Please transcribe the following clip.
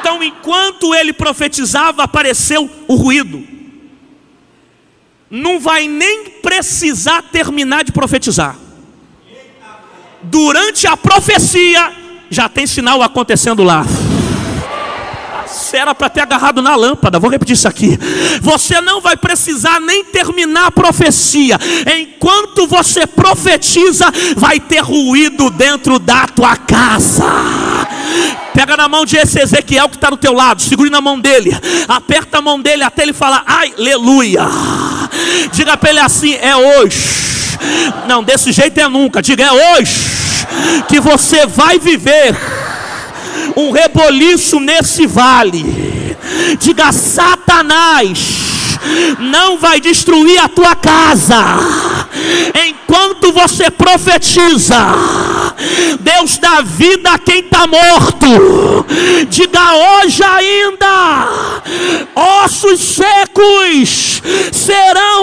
Então, enquanto ele profetizava, apareceu o ruído. Não vai nem precisar terminar de profetizar. Durante a profecia, já tem sinal acontecendo lá. Era para ter agarrado na lâmpada. Vou repetir isso aqui. Você não vai precisar nem terminar a profecia. Enquanto você profetiza, vai ter ruído dentro da tua casa. Pega na mão de esse Ezequiel que está do teu lado, segure na mão dele, aperta a mão dele até ele falar aleluia. Diga para ele assim: é hoje. Não, desse jeito é nunca. Diga: é hoje que você vai viver um reboliço nesse vale. Diga: Satanás não vai destruir a tua casa enquanto você profetiza. Deus dá vida a quem está morto. Diga: hoje ainda ossos secos serão